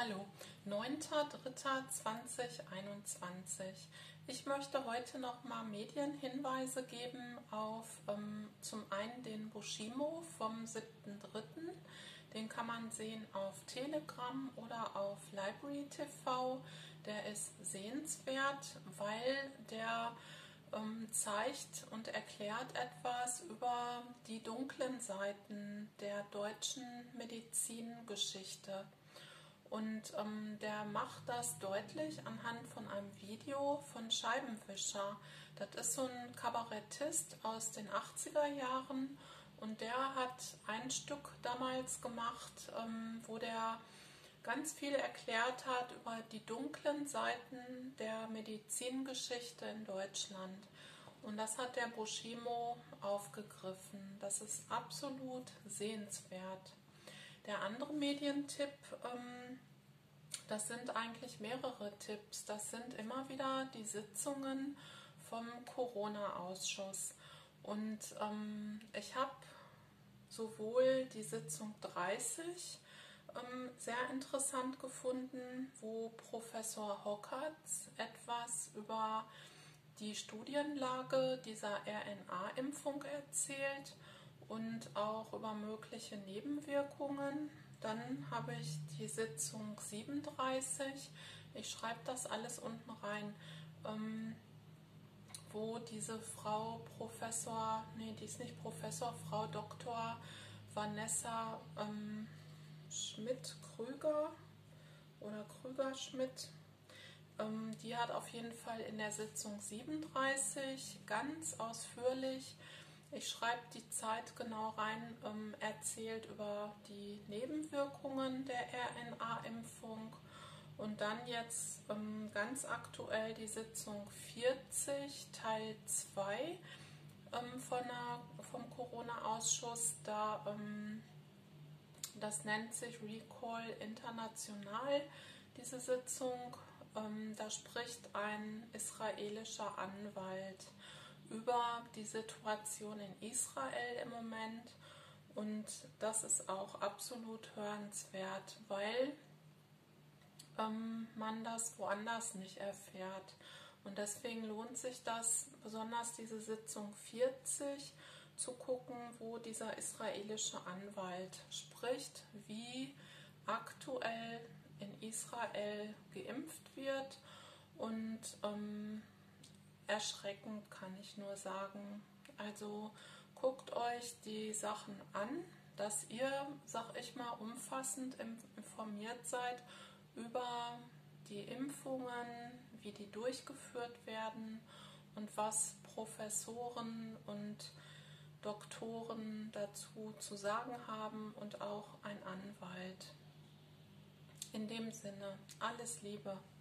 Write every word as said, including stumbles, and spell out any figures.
Hallo, neunter dritter zweitausendeinundzwanzig. Ich möchte heute nochmal Medienhinweise geben auf ähm, zum einen den Bushimo vom siebten dritten Den kann man sehen auf Telegram oder auf Library T V. Der ist sehenswert, weil der ähm, zeigt und erklärt etwas über die dunklen Seiten der deutschen Medizingeschichte. Und ähm, der macht das deutlich anhand von einem Video von Scheibenwischer. Das ist so ein Kabarettist aus den achtziger Jahren und der hat ein Stück damals gemacht, ähm, wo der ganz viel erklärt hat über die dunklen Seiten der Medizingeschichte in Deutschland. Und das hat der Bushimo aufgegriffen. Das ist absolut sehenswert. Der andere Medientipp, ähm, das sind eigentlich mehrere Tipps. Das sind immer wieder die Sitzungen vom Corona-Ausschuss. Und ähm, ich habe sowohl die Sitzung dreißig ähm, sehr interessant gefunden, wo Professor Hockertz etwas über die Studienlage dieser R N A-Impfung erzählt und auch über mögliche Nebenwirkungen. Dann habe ich die Sitzung siebenunddreißig, ich schreibe das alles unten rein, ähm, wo diese Frau Professor, nee, die ist nicht Professor, Frau Doktor Vanessa ähm, Schmidt-Krüger oder Krüger-Schmidt, ähm, die hat auf jeden Fall in der Sitzung siebenunddreißig ganz ausführlich, ich schreibe die Zeit genau rein, ähm, erzählt über die Nebenwirkungen der R N A-Impfung und dann jetzt ähm, ganz aktuell die Sitzung vierzig, Teil zwei ähm, von der, vom Corona-Ausschuss. Da, ähm, das nennt sich Recall International, diese Sitzung. Ähm, da spricht ein israelischer Anwalt über die Situation in Israel im Moment und das ist auch absolut hörenswert, weil ähm, man das woanders nicht erfährt und deswegen lohnt sich das, besonders diese Sitzung vierzig, zu gucken, wo dieser israelische Anwalt spricht, wie aktuell in Israel geimpft wird und ähm, erschreckend, kann ich nur sagen. Also guckt euch die Sachen an, dass ihr, sag ich mal, umfassend informiert seid über die Impfungen, wie die durchgeführt werden und was Professoren und Doktoren dazu zu sagen haben und auch ein Anwalt. In dem Sinne, alles Liebe.